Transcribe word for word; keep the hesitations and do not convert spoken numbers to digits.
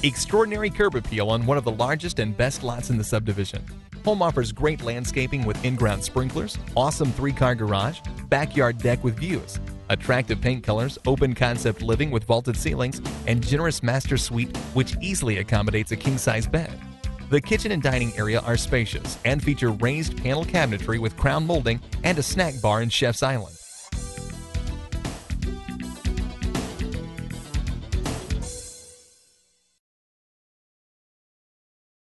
Extraordinary curb appeal on one of the largest and best lots in the subdivision. Home offers great landscaping with in-ground sprinklers, awesome three-car garage, backyard deck with views, attractive paint colors, open concept living with vaulted ceilings, and generous master suite which easily accommodates a king-size bed. The kitchen and dining area are spacious and feature raised panel cabinetry with crown molding and a snack bar in Chef's Island.